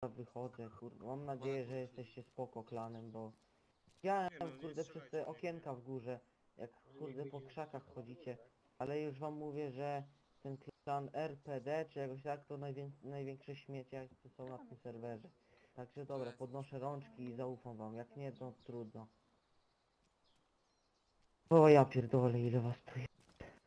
wychodzę, kurde. Mam nadzieję, że jesteście spoko klanem, bo... Ja Nie no, nie kurde, przez strzelajcie, te nie, okienka nie. w górze, jak kurde po krzakach chodzicie. Ale już wam mówię, że ten klan RPD, czy jakoś tak, to największe śmiecie, jakie są na tym serwerze. Także dobra, podnoszę rączki i zaufam wam. Jak nie, to trudno. O ja pierdolę, ile was tu jest.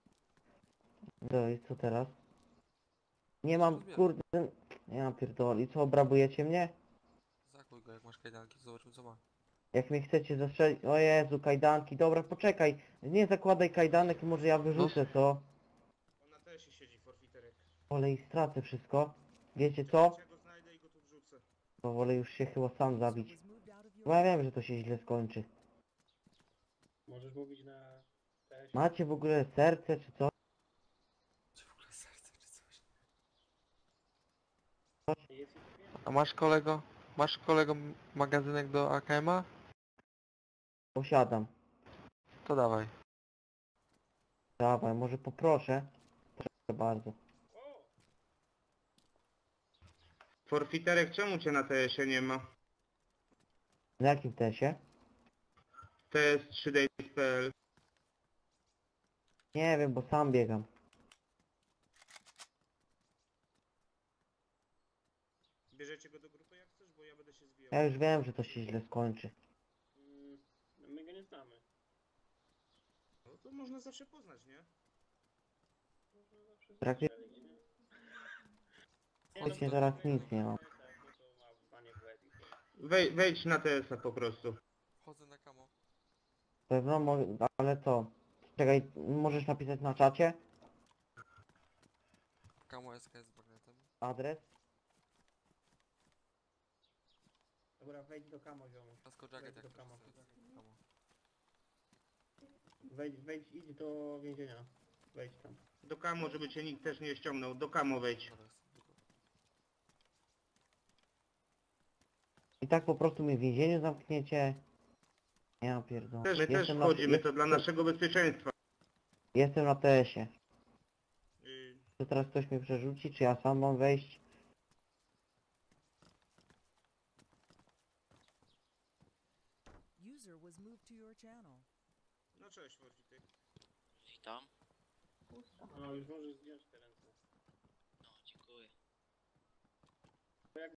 No i co teraz? Nie mam, kurde... Nie mam pierdolę. I co, obrabujecie mnie? Zakuj go, jak masz kajdanki, zobaczymy co ma. Jak mnie chcecie zastrzelić... O Jezu, kajdanki. Dobra, poczekaj. Nie zakładaj kajdanek, może ja wyrzucę, co? On na tesie siedzi, forfiterek. Wolę i stracę wszystko. Wiecie Czekajcie, co? ja go znajdę i go tu wrzucę. Bo wolę już się chyba sam zabić. Bo ja wiem, że to się źle skończy. Możesz mówić na TS. Macie w ogóle serce, czy co? Czy w ogóle serce, czy coś? Jest ich dwie? A masz kolego magazynek do AKM-a? Posiadam. To dawaj. Dawaj, może poproszę. Proszę bardzo. O! Forfiterek, czemu cię na TS-ie nie ma? Na jakim tesie? TS3days.pl. Nie wiem, bo sam biegam. Bierzecie go do grupy jak chcesz, bo ja będę się zbijał. Ja już wiem, że to się źle skończy. My go nie znamy. No to można zawsze poznać, nie? Można zawsze Praktycznie- zastrzelić, nie? Praktycznie teraz nic nie mam. Tak, bo to ma banie w łeb i tyle. Wejdź na TS-a po prostu. Wchodzę na kamo. Pewno, ale co? Czekaj, możesz napisać na czacie? Kamo SKS z bagnetem. Adres? Dobra, wejdź do kamo, ziomuś. Kasko jacket Wejdź jak do to kamo. kamo. Idź do więzienia. Wejdź tam. Do Kamo, żeby cię nikt też nie ściągnął. Do Kamo wejdź. Dobra, jestem tylko. I tak po prostu mnie w więzieniu zamkniecie? Ja pierdolę. My też Jestem wchodzimy, to dla naszego bezpieczeństwa. Jestem na TS-ie. Yy, Czy teraz ktoś mnie przerzuci, czy ja sam mam wejść? User was moved to your channel. No cześć, forfiterek. Witam. No już możesz zdjąć te ręce.